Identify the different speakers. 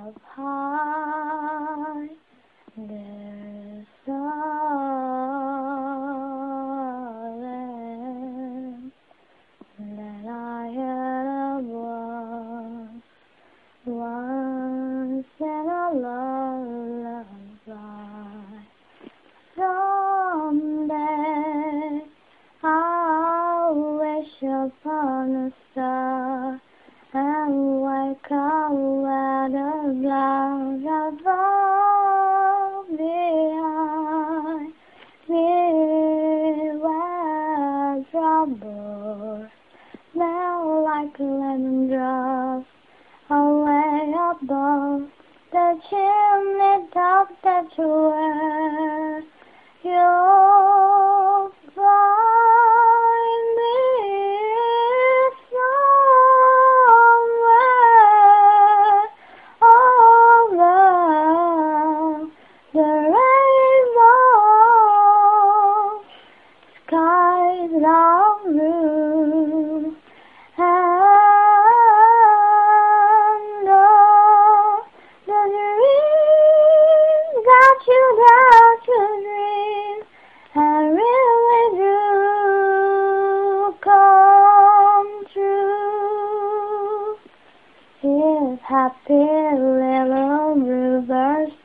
Speaker 1: up high, there's silence that I heard once in a lullaby. Someday I'll wish upon a star and wake up where the clouds are far behind me, where trouble smell like lemon drops away above the chimney top. That's where you'll find me, somewhere over the rainbow. Skies are blue, and the dreams that you dare to dream and really do come true. If happy little bluebirds